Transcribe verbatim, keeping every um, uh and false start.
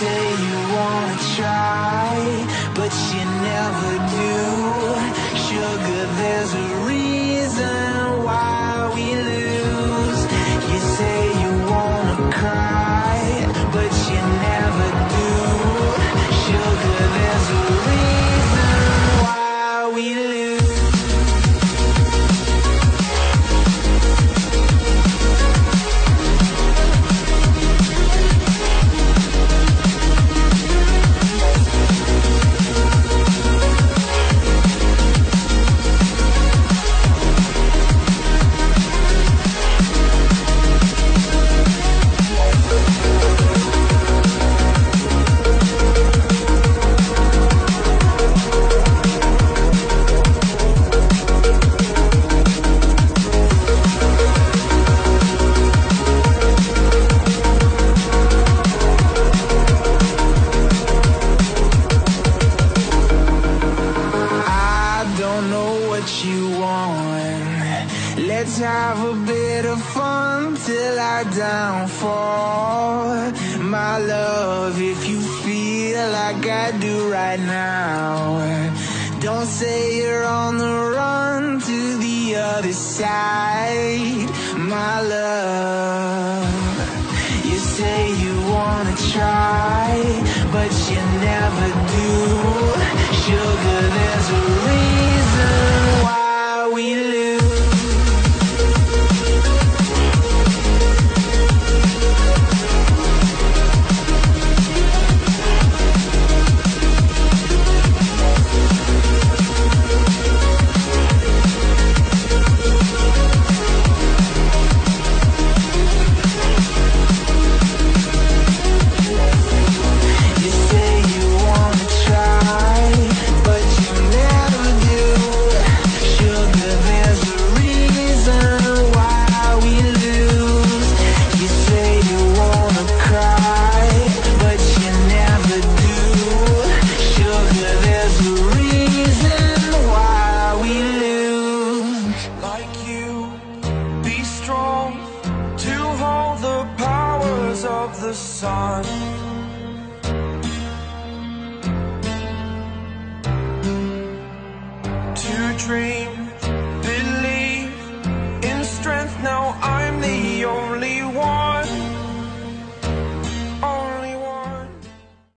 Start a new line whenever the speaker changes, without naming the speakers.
say you wanna try, but you never do. Sugar, there's a reason why we lose. You say you wanna cry, but you never do. Sugar, there's a reason why we lose. Let's have a bit of fun till I downfall. My love, if you feel like I do right now, don't say you're on the run to the other side. My love, you say you wanna try, but you never do. Sugar, there's a reason why we lose. Of the sun, to dream